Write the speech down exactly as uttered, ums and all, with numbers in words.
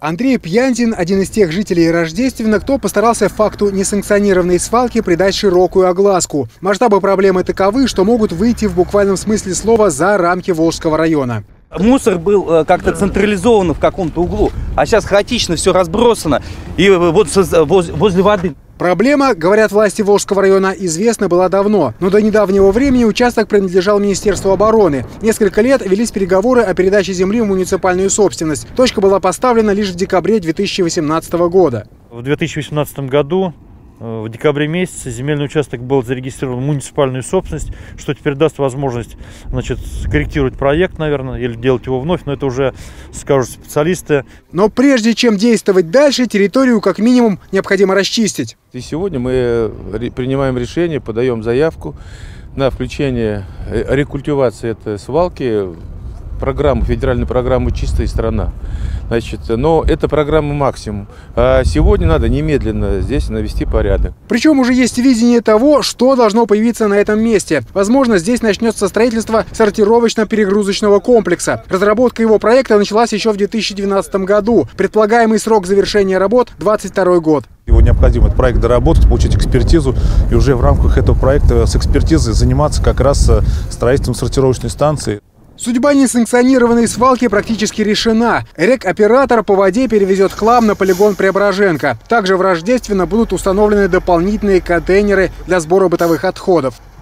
Андрей Пьянтин – один из тех жителей Рождествена, кто постарался факту несанкционированной свалки придать широкую огласку. Масштабы проблемы таковы, что могут выйти в буквальном смысле слова за рамки Волжского района. Мусор был как-то централизован в каком-то углу, а сейчас хаотично все разбросано и вот возле воды. Проблема, говорят власти Волжского района, известна была давно. Но до недавнего времени участок принадлежал Министерству обороны. Несколько лет велись переговоры о передаче земли в муниципальную собственность. Точка была поставлена лишь в декабре две тысячи восемнадцатого года. В две тысячи восемнадцатом году, в декабре месяце, земельный участок был зарегистрирован в муниципальную собственность, что теперь даст возможность, значит, корректировать проект, наверное, или делать его вновь, но это уже скажут специалисты. Но прежде чем действовать дальше, территорию как минимум необходимо расчистить. И сегодня мы принимаем решение, подаем заявку на включение рекультивации этой свалки в программу, федеральную программу «Чистая страна». Значит, но это программа максимум. А сегодня надо немедленно здесь навести порядок. Причем уже есть видение того, что должно появиться на этом месте. Возможно, здесь начнется строительство сортировочно-перегрузочного комплекса. Разработка его проекта началась еще в две тысячи двенадцатом году. Предполагаемый срок завершения работ – двадцать второй год. Его необходимо этот проект доработать, получить экспертизу и уже в рамках этого проекта с экспертизой заниматься как раз строительством сортировочной станции. Судьба несанкционированной свалки практически решена. Рек-оператор по воде перевезет хлам на полигон Преображенка. Также в Рождественно будут установлены дополнительные контейнеры для сбора бытовых отходов.